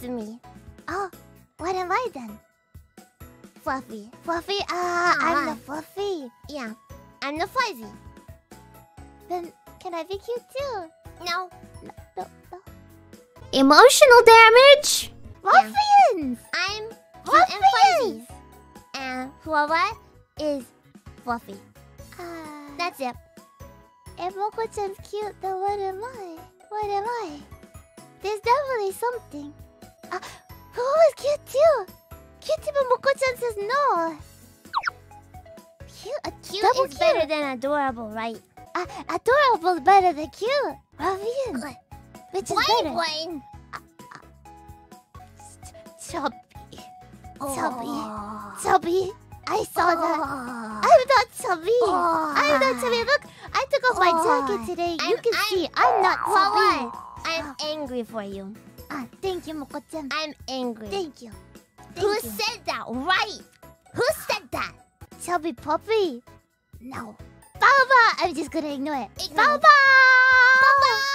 That's me. Oh, what am I then? Fluffy. Fluffy? I'm the Fluffy. Yeah. I'm the Fuzzy. Then can I be cute too? No. No. Emotional damage. Ruffians! I'm cute and Ruffians! fuzzy. And whoever is fluffy. That's it. If Moko-chan's cute, then what am I? What am I? There's definitely something. Who is cute too? Cute but Moko-chan says no. Cute? Cute Double is better than adorable, right? Adorable is better than cute. Ruffians. Which is better? Wayne. Chubby. Oh. Chubby. I saw that. I'm not chubby. I'm not chubby. Look, I took off my jacket today. You can see I'm not chubby. I'm angry for you. Thank you, Moko-chan. I'm angry. Thank you. Who said that? Right. Who said that? Chubby puppy. No. Baba! I'm just gonna ignore it. Ignore. Baba!